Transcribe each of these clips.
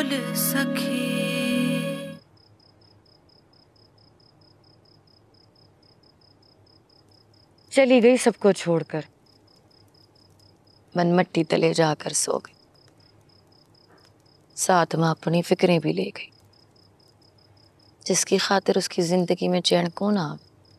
बोल सके। चली गई सबको छोड़कर, मन मट्टी तले जाकर सो गई, साथ में अपनी फिक्रें भी ले गई, जिसकी खातिर उसकी जिंदगी में चैन कौन आवे।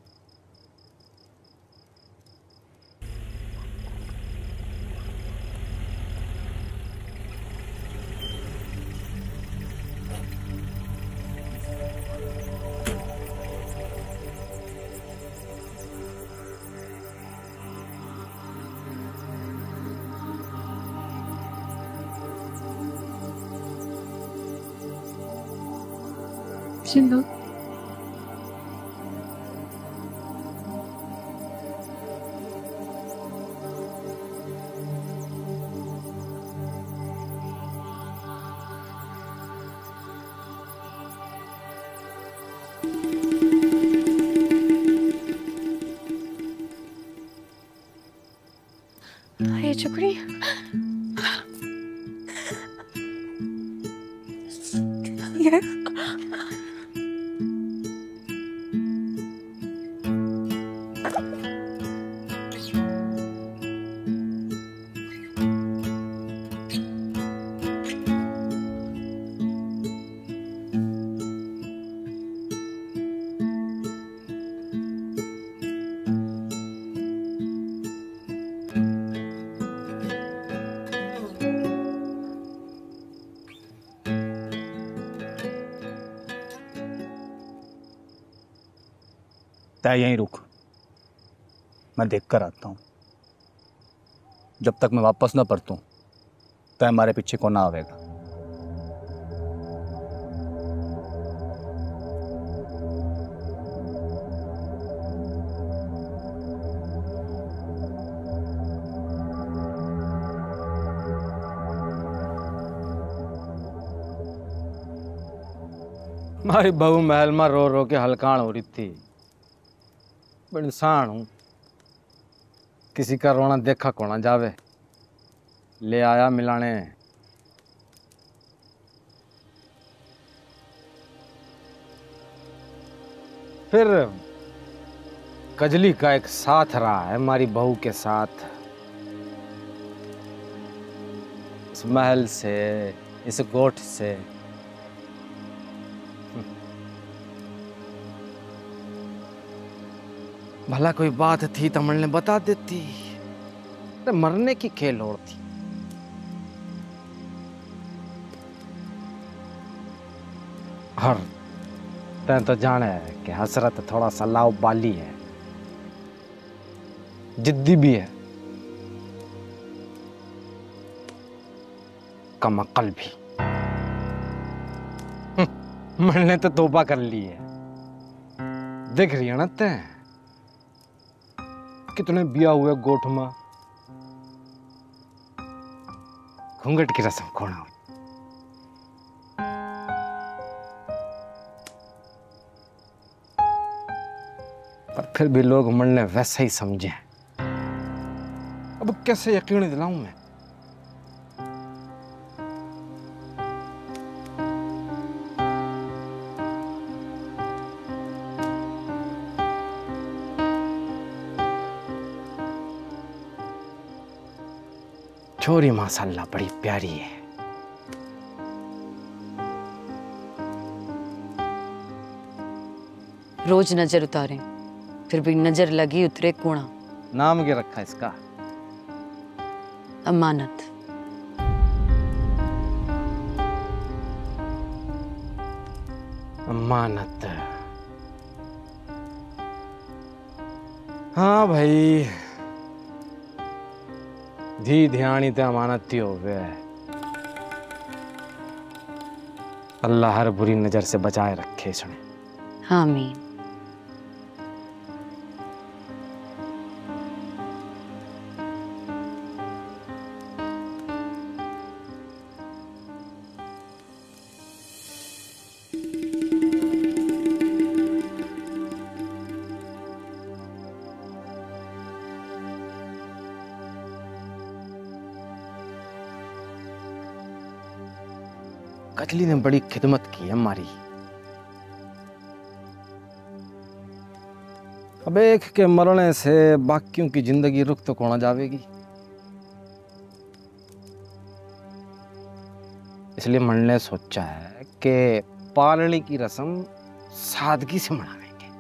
सिंधु, ये चुकड़ी ये तय यहीं रुक, मैं देख कर आता हूँ। जब तक मैं वापस ना परतूं तय हमारे पीछे कौन आवेगा। मारी बहू महल में रो रो के हलकान हो रही थी। मैं इंसान हूं, किसी का रोना देखा कोना जावे, ले आया मिलाने। फिर कजली का एक साथ रहा है हमारी बहू के साथ, इस महल से, इस गोठ से। भला कोई बात थी तो हमने बता देती, मरने की खेल और थी। हर तैं तो जाने है कि हसरत थोड़ा सा लाव बाली है, जिद्दी भी है, कम अक्ल भी। मैंने तो तौबा कर ली है। देख रही है ना तैं कितने बिया हुए गोठ में घूंघट की रस्म खोना हुई। पर फिर भी लोग मन ने वैसा ही समझे। अब कैसे यकीन दिलाऊं मैं। छोरी माशाल्लाह बड़ी प्यारी है। रोज नजर उतारें, फिर भी नजर लगी उतरे कूणा। नाम क्या रखा इसका? अमानत। अमानत। हाँ भाई, धी ध्यानी ते अमानत ही हो गए। अल्लाह हर बुरी नजर से बचाए रखे इसने। आमीन। कजली ने बड़ी खिदमत की है हमारी। अब एक के मरने से बाकियों की जिंदगी रुक तो कौन जावेगी। इसलिए मन ने सोचा है कि पालने की रस्म सादगी से मनावेंगे।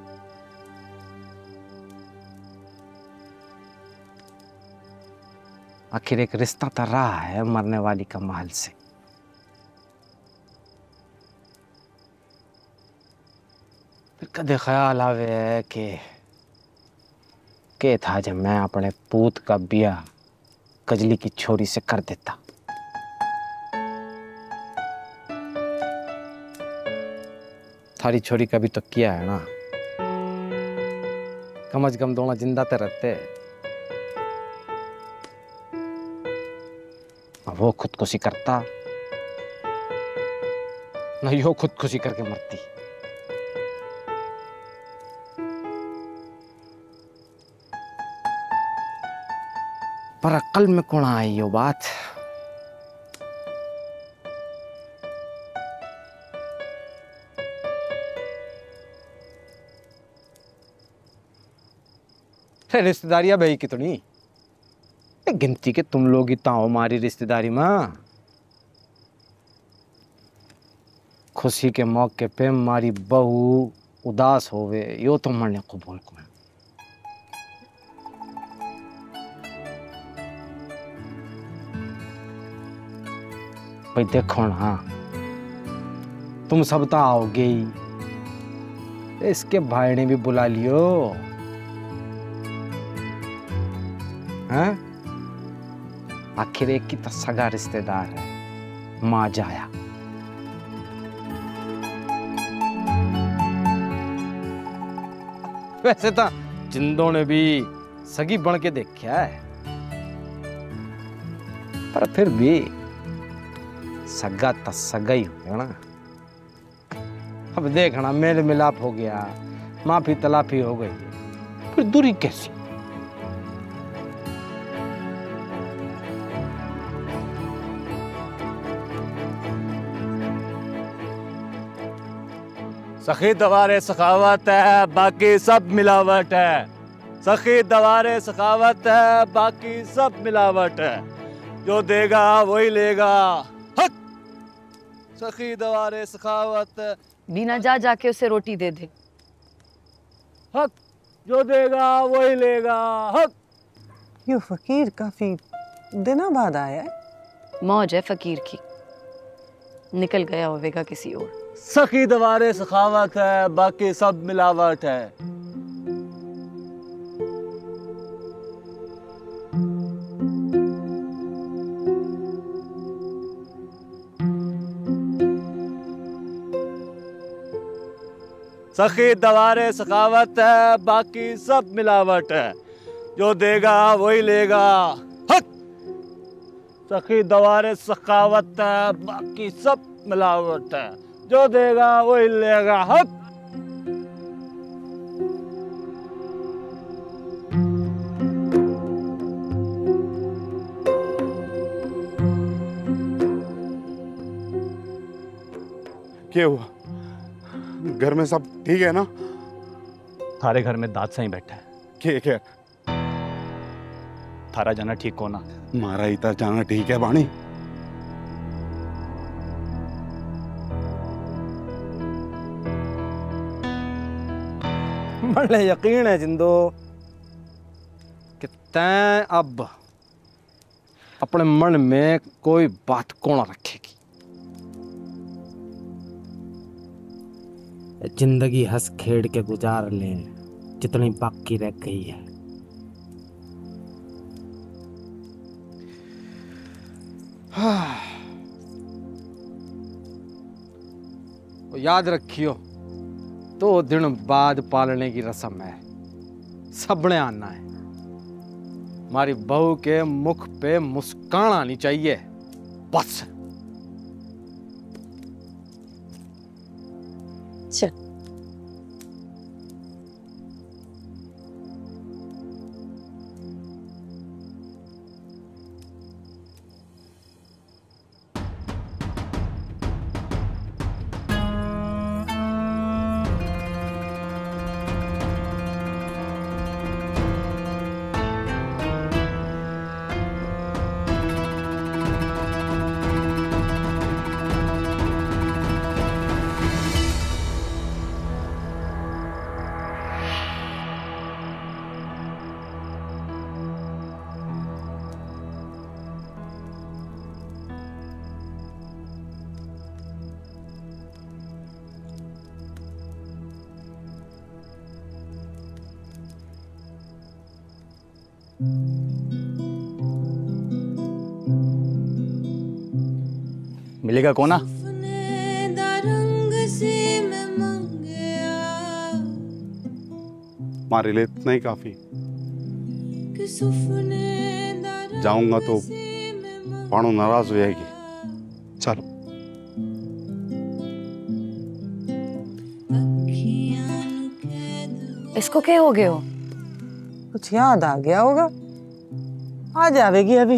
आखिर एक रिश्ता तो रहा है मरने वाली का महल से। फिर कदे ख्याल आवे है कि था जब मैं अपने पूत का ब्याह कजली की छोरी से कर देता। थारी छोरी का भी तो किया है ना, कम से कम दोनों जिंदा तो रहते। वो खुदकुशी करता न यो खुदकुशी करके मरती। पर अक्ल में कौन आई यो बात। रिश्तेदारियां भाई कितनी गिनती के तुम लोग ही तो हो हमारी रिश्तेदारी में। खुशी के मौके पे हमारी बहू उदास होवे यो तो मरने कबूल को। भाई देखो ना, तुम सब तो आओगे ही, इसके भाई ने भी बुला लियो हैं। आखिर एक की तो सगा रिश्तेदार है, माँ जाया। वैसे तो जिंदों ने भी सगी बन के देखा है, पर फिर भी सगा तो सगा ही हो ना। अब देखना मेल मिलाप हो गया, माफी तलाफी हो गई, फिर दूरी कैसी। सखी दवारे सखावत है, बाकी सब मिलावट है। सखी दवारे सखावत है, बाकी सब मिलावट है। जो देगा वही लेगा। हक। सखी दवारे सखावत है। बीना जा जाके उसे रोटी दे दे। हक। जो देगा वही लेगा। हक। ये फकीर काफी दिनों बाद आया है। मौज है फकीर की, निकल गया होवेगा किसी और। सखी दवारे सखावत है, बाकी सब मिलावट है। सखी दवारे सखावत है, बाकी सब मिलावट है। जो देगा वही लेगा। हक। सखी दवारे सखावत है, बाकी सब मिलावट है। जो देगा वही लेगा। हक। क्या हुआ? घर में सब ठीक है ना? थारे घर में दाद साईं बैठा है। क्या थारा जाना ठीक होना। मारा इतना जाना ठीक है बाणी। मुझे यकीन है जिंदो कि तैं अब अपने मन में कोई बात कौन रखेगी। जिंदगी हंस खेड़ के गुजार ले जितनी बाकी रह गई है। याद रखियो, 2 दिन बाद पालने की रस्म है, सबने आना है। हमारी बहू के मुख पे मुस्कान आनी चाहिए, बस। चल। मिलेगा कोना? हमारे लिए इतना ही काफी। जाऊंगा तो पाणो नाराज हो जाएगी। चलो। इसको क्या हो गया हो? कुछ याद आ गया होगा, आ जाएगी अभी।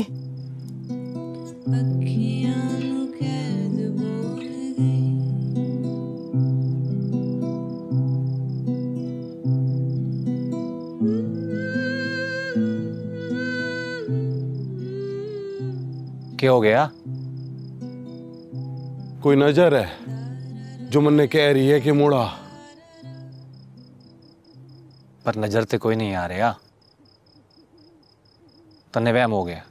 क्या हो गया? कोई नजर है जो मन कह रही है कि मुड़ा, पर नजर ते कोई नहीं आ रहा। तन्ने वहम हो गया।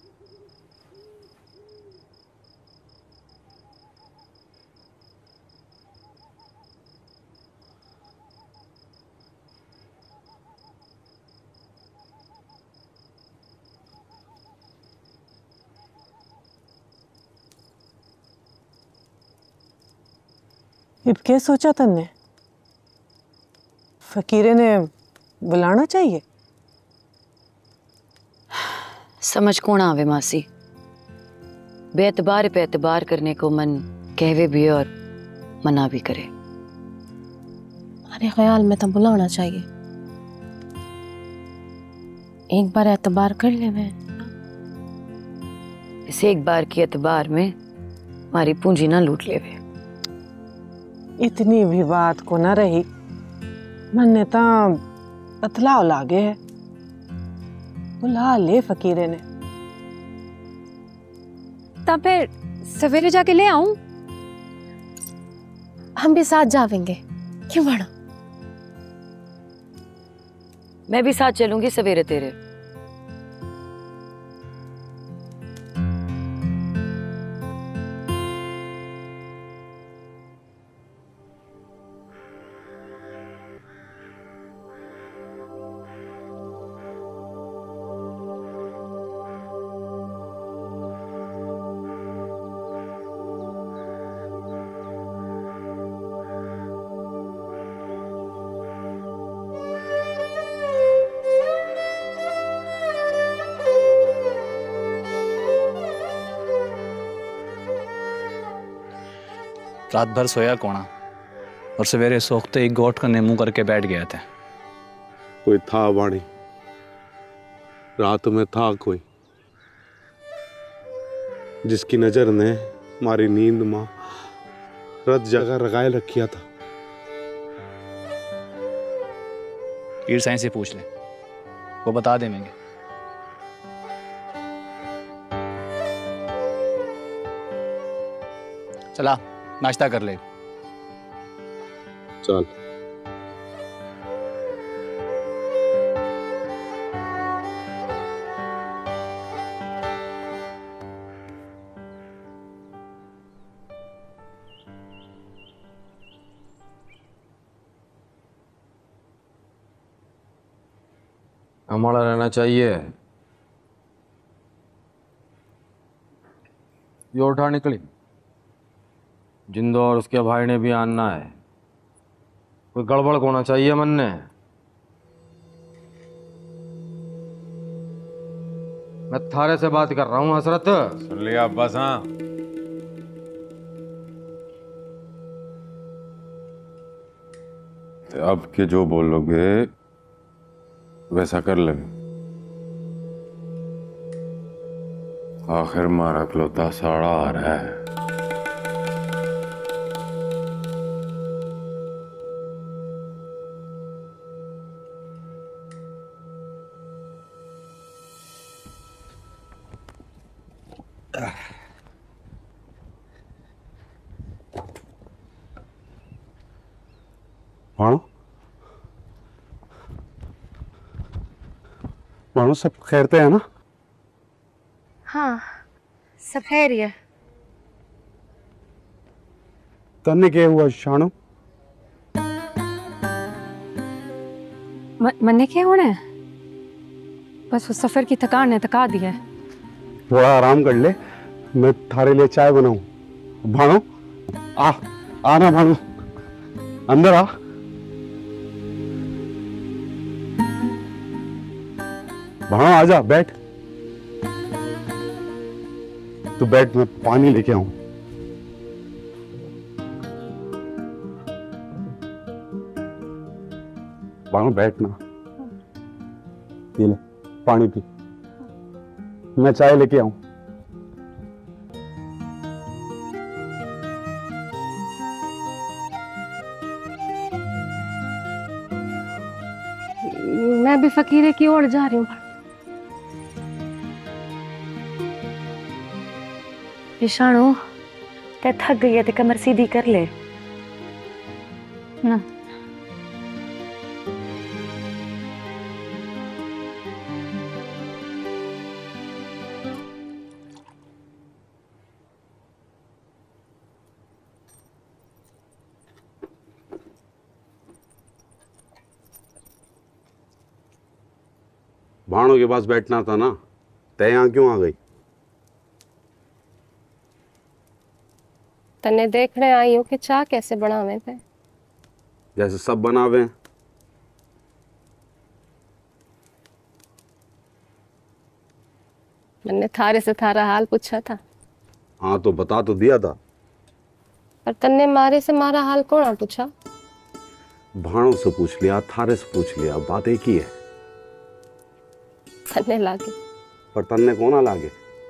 अब क्या सोचा तन्ने? फकीरे ने बुलाना चाहिए? समझ कौन आवे मासी, बेएतबार पे एतबार करने को मन कहवे भी और मना भी करे। हमारे ख्याल में तो बुलाना चाहिए, एक बार एतबार कर ले। मैं इसे एक बार की एतबार में हमारी पूंजी ना लूट लेवे। इतनी भी बात को न रही, मन ने ता बतलाव लागे है। बुला ले फकीरे ने। तब फिर सवेरे जाके ले आऊं? हम भी साथ जावेंगे, क्यों बड़ा? मैं भी साथ चलूंगी सवेरे तेरे। रात भर सोया कोना और सवेरे सोखते ही गोट का मुंह करके बैठ गया था। कोई था वाणी, रात में था कोई जिसकी नजर ने हमारी नींद में रत जगह रगाए रखिया था। पीर साईं से पूछ ले, वो बता देंगे। चला नाश्ता कर ले। चल। हमारा रहना चाहिए। ये उठा निकली, जिंदो और उसके भाई ने भी आना है। कोई गड़बड़ होना चाहिए मन ने। मैं थारे से बात कर रहा हूँ हसरत। सुन लिया अब्बास? हाँ, तो अब के जो बोलोगे वैसा कर लेंगे। आखिर मारा कलोता साड़ा आ रहा है। मानो मानो सब खैरते हैं ना? हाँ, सब खैर है। तन्ने क्या हुआ शानो? मन्ने क्या होना है? बस उस सफर की थकान ने थका दिया है। थोड़ा आराम कर ले, मैं थारे लिए चाय बनाऊं। भाणो आना भाणो, अंदर आ। भाणो आजा, बैठ। तू बैठ, मैं पानी लेके आऊं। भाणो बैठ ना, ये ले पानी पी, मैं चाय लेके आऊं। मैं भी फकीरे की ओर जा रही हूँ। ईशाणु, ते थक गई है, ते कमर सीधी कर ले ना। भाणों के पास बैठना था ना, तय यहाँ क्यों आ गई? तन्ने देखने आई हूँ कि चाह कैसे बनावे थे। जैसे सब बनावे हैं। मैंने थारे से थारा हाल पूछा था। हाँ तो बता तो दिया था। पर तन्ने मारे से मारा हाल कौन पूछा? भाणों से पूछ लिया, थारे से पूछ लिया, बात एक ही है। तन्ने लागे, पर तन्ने कौन लागे?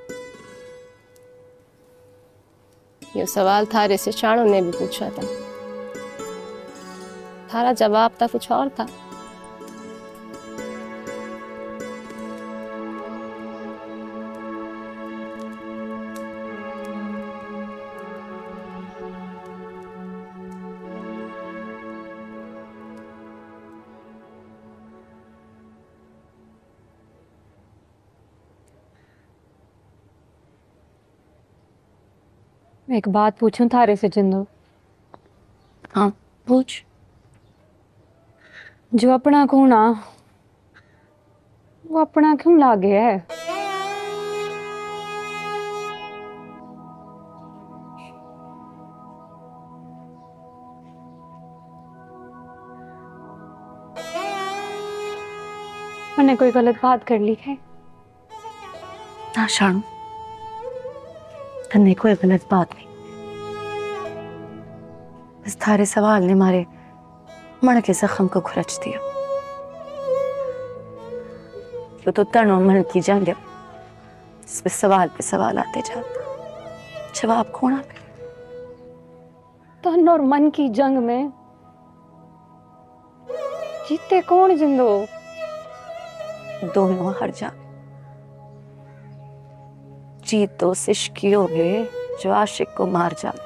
ये सवाल थारे से शाणू ने भी पूछा था। थारा जवाब था कुछ और था। एक बात पूछूं थारे से जिंदो? हाँ पूछ। जो अपना खूना वो अपना क्यों लागे है? मैंने कोई गलत बात कर ली है? ना शाणू, तन्ने कोई गलत बात नहीं। बस थारे सवाल ने मारे मन के जख्म को खुरच दिया। वो तो तन और मन की जंग है, जिसपे सवाल पे सवाल आते जाता, जवाब कौन आवे? तन और मन की जंग में जीते कौन जिंदो? दोनों हार जावे। जीत तो उस इश्क की होवे जो आशिक को मार जावे।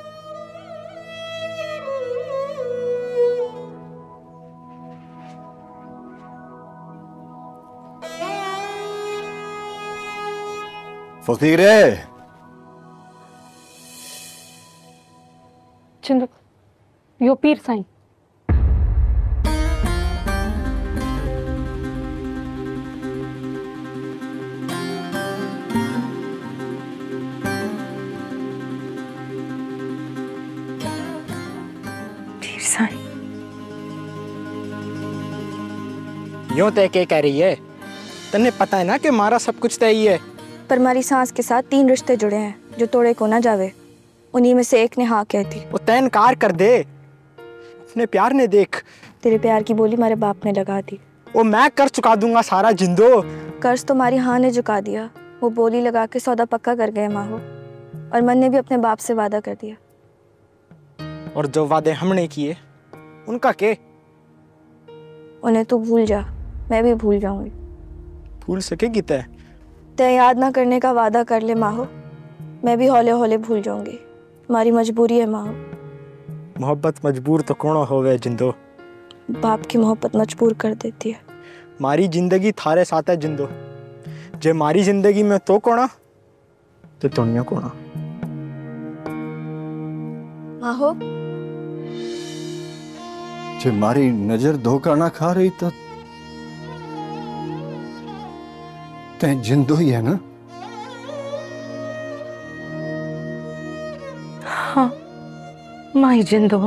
फकीरे, जिंदो यो पीर साईं। यूं तय के कह रही है? तन्ने पता है ना कि मारा सब कुछ तय ही है। पर हमारी सांस के साथ 3 रिश्ते जुड़े हैं जो तोड़े को ना जावे। उन्हीं में से एक ने हाँ कहती। वो तय इनकार कर दे। अपने प्यार ने देख। तेरे प्यार की बोली हमारे बाप ने लगा दी। वो मैं कर्ज चुका दूंगा सारा जिंदो। कर्ज तो हमारी हाँ ने चुका दिया। वो बोली लगा के सौदा पक्का कर गए माहो। और मन ने भी अपने बाप से वादा कर दिया। और जो वादे हमने किए उनका के? उन्हें तू भूल जा, मैं भी भूल जाऊंगी। भूल सकेगी तय? तय याद ना करने का वादा कर ले माहो, मैं भी हौले हौले भूल जाऊंगी। हमारी मजबूरी है माहो। मोहब्बत मजबूर तो कौन होवे जिंदो? बाप की मोहब्बत मजबूर कर देती है। मारी जिंदगी थारे साथ है जिंदो। जे मारी जिंदगी में तो कोना तो दुनिया कोना। माहो, जे मारी नजर धोखा ना खा रही तो तै जिंदो ही है ना? हाँ, माँ ही जिंदो।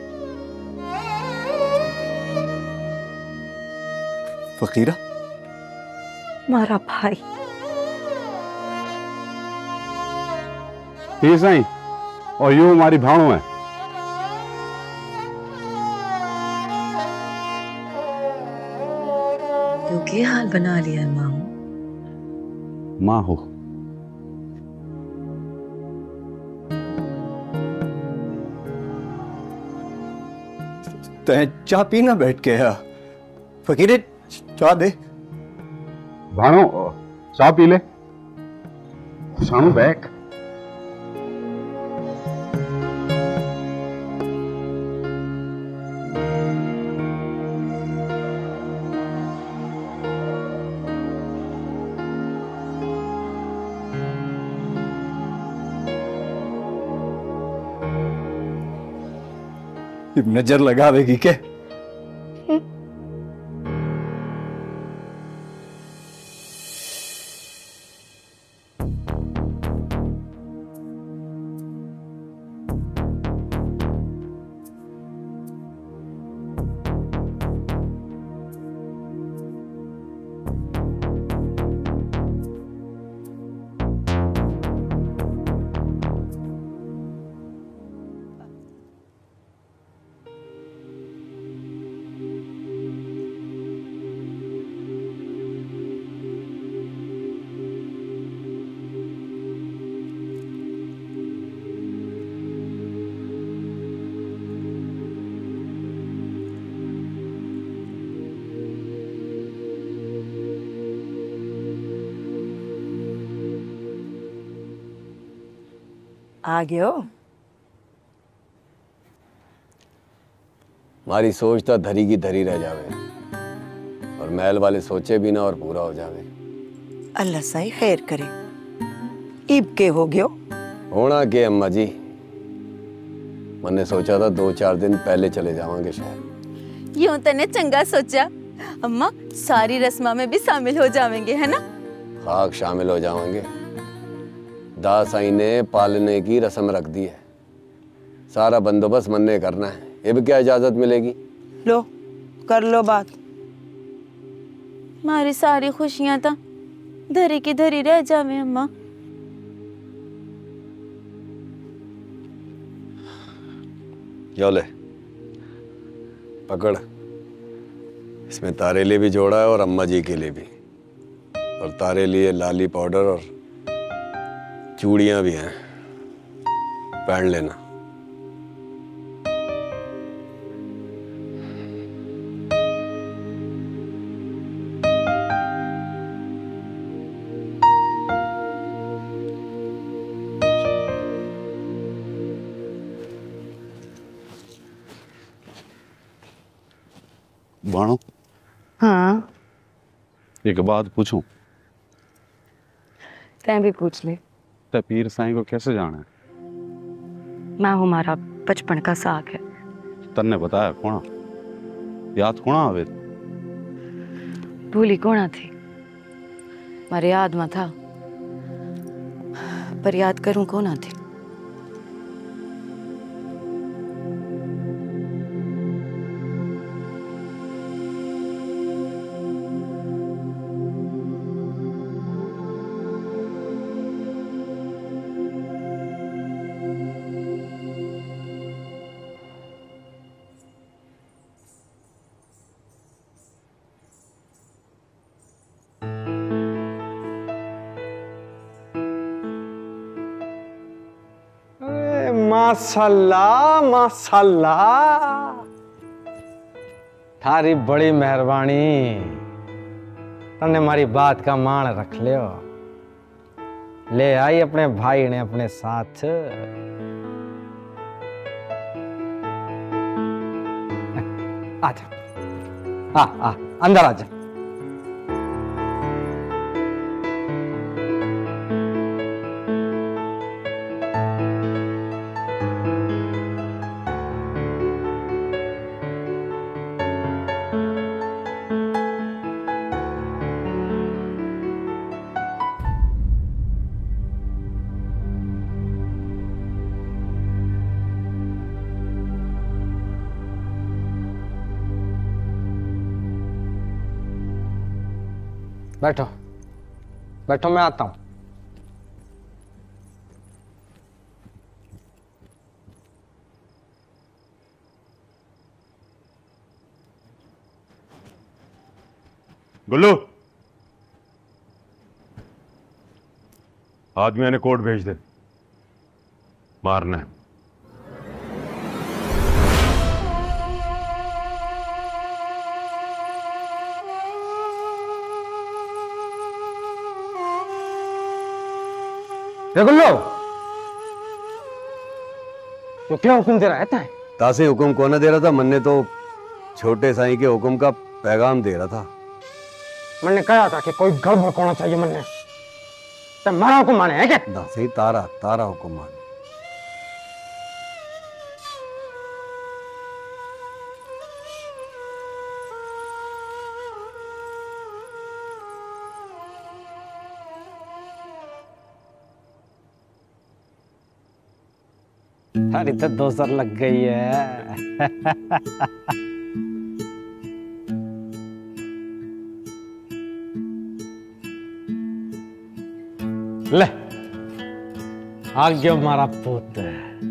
फकीरा? मारा भाई। पीर साईं, और यूं हमारी भाणो है। क्योंकि हाल बना लिया है माँ। माँ हो। तै चाह पीना बैठ के है? फकीरे चाह दे। भाणो चाह पी ले। शानू बैक। नजर लगावेगी के? आ गए हो? हमारी सोच तो धरी की धरी रह जावे और महल वाले सोचे भी ना और पूरा हो जावे। अल्लाह सही खैर करे। ईब के हो गयो? होना के अम्मा जी, मैंने सोचा था 2-4 दिन पहले चले जावांगे शहर। यूं तने चंगा सोचा। अम्मा सारी रस्मा में भी शामिल हो जाएंगे, है ना? खाक शामिल हो जाएंगे। दासाई ने पालने की रस्म रख दी है, सारा बंदोबस्त मन्ने करना है। ये भी क्या इजाजत मिलेगी? लो कर लो बात। हमारी सारी खुशियां तो धरी की धरी रह जावे अम्मा। यो ले पकड़, इसमें तारे लिए भी जोड़ा है और अम्मा जी के लिए भी, और तारे लिए लाली पाउडर और चूड़ियां भी हैं, पहन लेना। बाणो, हाँ एक बात पूछूं? तैं भी पूछ ले। ते पीर साईं को कैसे जाना है? मैं हमारा बचपन का साग है। तन्ने बताया कौन? याद कौन आवे? भूली कौन थी? मारे याद में था, पर याद करूं कौन थी? माशाल्लाह माशाल्लाह, थारी बड़ी मेहरबानी। तने मारी बात का मान रख लियो। ले आई अपने भाई ने अपने साथ। आजा, आ अंदर आजा। बैठो बैठो, मैं आता हूं। गुल्लू, आदमियों ने कोर्ट भेज दे, मारना है। गुल्लू, तो क्या हुक्म दे रहा है? तासे हुक्म कौन दे रहा था? मन ने तो छोटे साईं के हुक्म का पैगाम दे रहा था। मैंने कहा था कि कोई गड़बड़ होना चाहिए। मैंने तो मारा हुक्म माने है क्या? सही, तारा तारा हुक्म माने। अरे तो 2 सर लग गई है। ले, आगे हमारा पुत्र।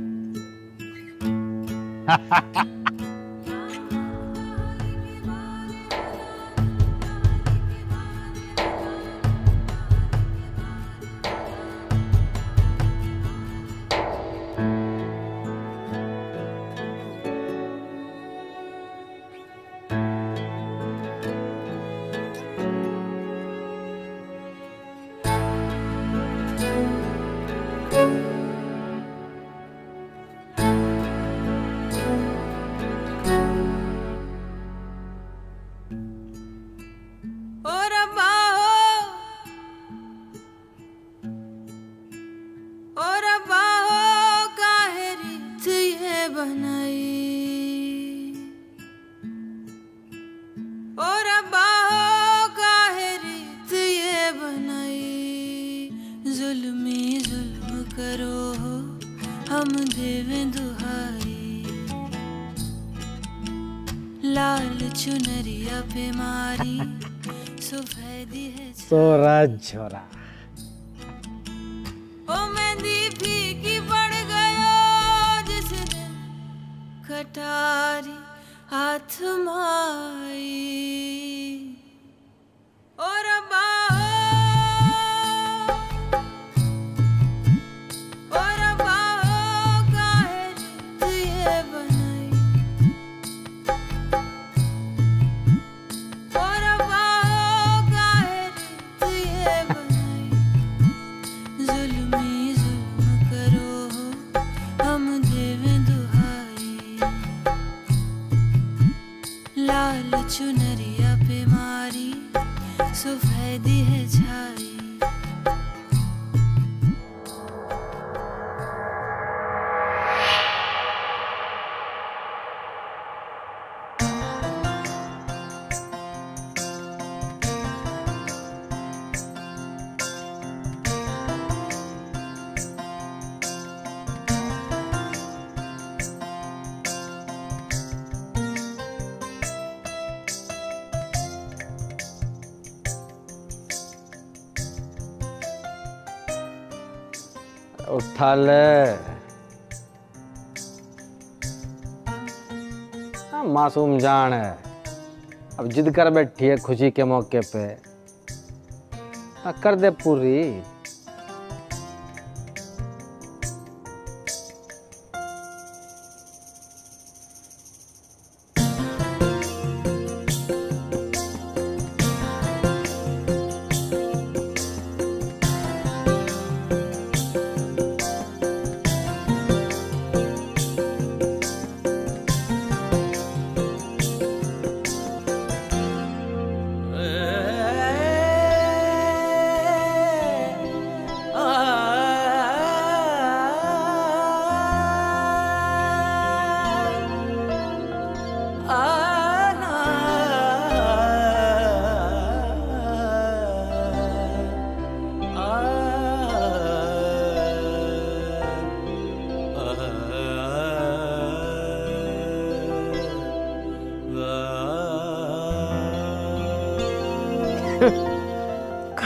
सोरा झोरा ओ मेहंदी फीकी पड़ गयो जिस दिन कटारी हाथ माई। ओ रब्बा ओ रब्बा काहे तुझे बनाई। ओ रब्बा काहे तुझे बनाई। जुल्मी जुल्म करो हम देवें दुहाई। लाल चुनरिया पे मारी सफेदी है छाई। उठा ले। मासूम जान है, अब जिद कर बैठी है खुशी के मौके पे, कर दे पूरी।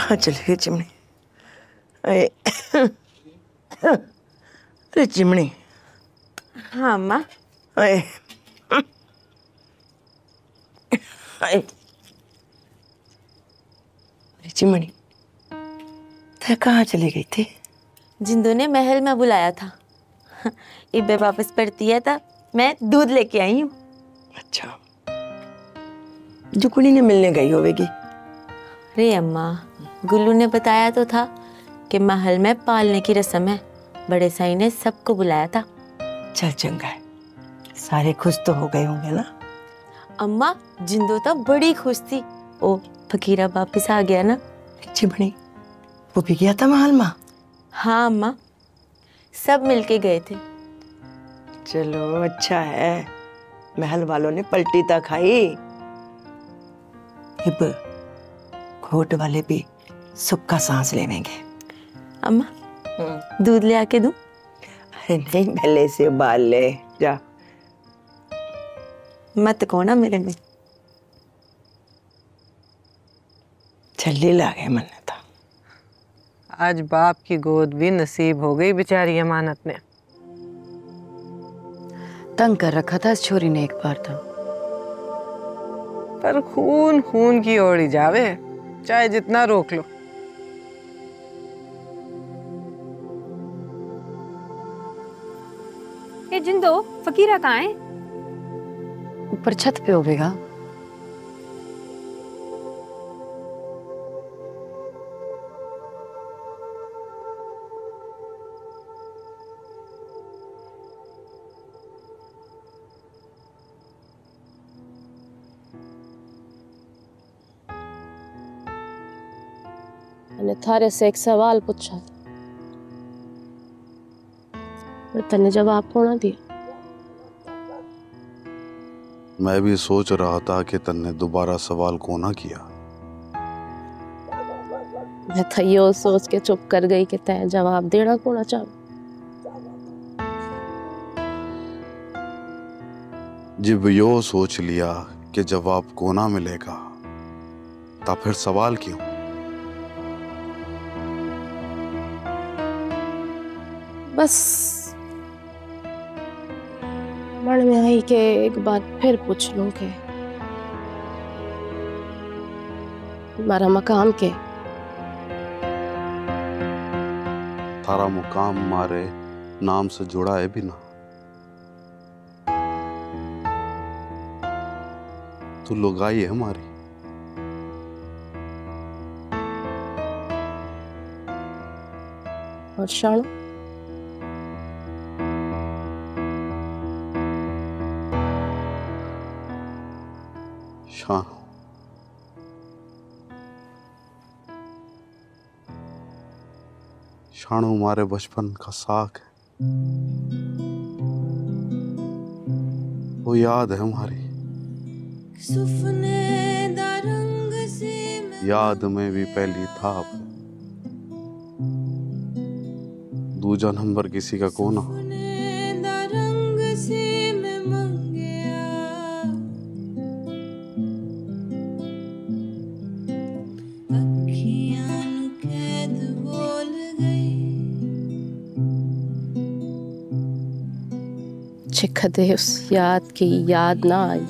कहाँ चली गई चिमनी? अरे चिमनी। हाँ अम्मा। अरे चिमनी, तै कहाँ चली गई थी? जिंदू ने महल में बुलाया था। इब्बे वापस पड़ती है था, मैं दूध लेके आई हूँ। अच्छा, जुकुड़ी ने मिलने गई होगी। रे अम्मा, गुल्लू ने बताया तो था कि महल में पालने की रस्म है। बड़े साई ने सबको बुलाया था। चल चंगा है, सारे खुश तो हो गए होंगे ना? अम्मा, जिंदू तो बड़ी खुश थी। ओ फकीरा वापस आ गया ना। चिमनी, वो भी गया था महल में? हाँ अम्मा, सब मिलके गए थे। चलो अच्छा है, महल वालों ने पलटी तक खाई। अब घोट वाले भी सुख का सांस लेवेंगे। अम्मा, दूध ले आके दूं? अरे नहीं, पहले से उबाल ले जा। मत को ना मेरे में। छल्ली ला गए मन था। आज बाप की गोद भी नसीब हो गई बेचारी अमानत ने। तंग कर रखा था इस छोरी ने एक बार तो। पर खून खून की ओर ही जावे, चाहे जितना रोक लो। ए जिंदो, फकीरा कहाँ है? ऊपर छत पे होगा। मैंने थारे से एक सवाल पूछा था, पर तने जवाब कौन दिया? मैं भी सोच रहा था कि तन्ने दोबारा सवाल को ना किया। मैं तो यो सोच के चुप कर गई कि तय जवाब देना कौन चाह। जब यो सोच लिया कि जवाब को ना मिलेगा, तो फिर सवाल क्यों? बस मन में आई कि एक बात फिर पूछ लूं के हमारा मकाम के। थारा मुकाम मारे नाम से जुड़ा है भी ना। तू लुगाई है हमारी। और शाणो, शाणो, शाणो हमारे बचपन का साख है। वो याद है हमारी। याद में भी पहली था। दूजा नंबर किसी का कोना। कदे उस याद की याद ना आई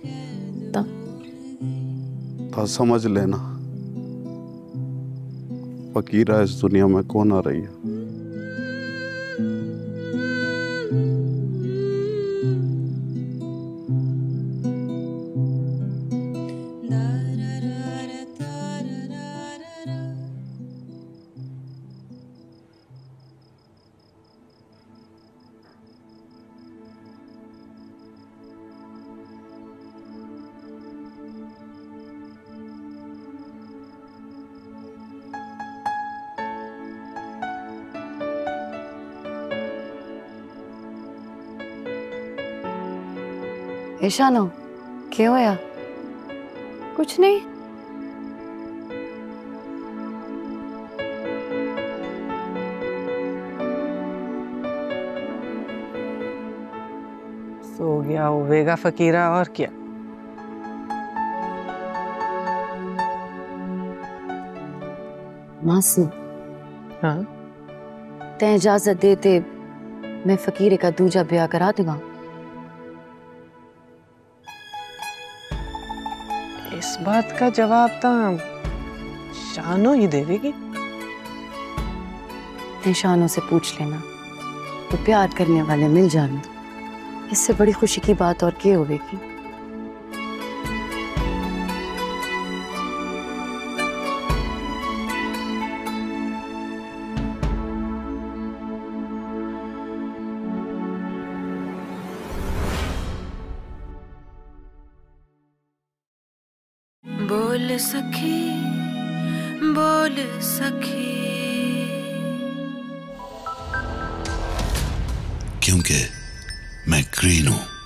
था समझ लेना, फकीरा इस दुनिया में कौन आ रही है। ईशानो, क्या होया? कुछ नहीं। सो गया होवेगा फकीरा, और क्या। मासी हाँ ते इजाजत देते मैं फकीरे का दूजा ब्याह करा दूंगा। इस बात का जवाब तो शानो ही देवेगी। ते शानो से पूछ लेना तो प्यार करने वाले मिल जाने, इससे बड़ी खुशी की बात और क्या होगी। बोल सखी, बोल सखी, क्योंकि मैं ग्रीन हूं।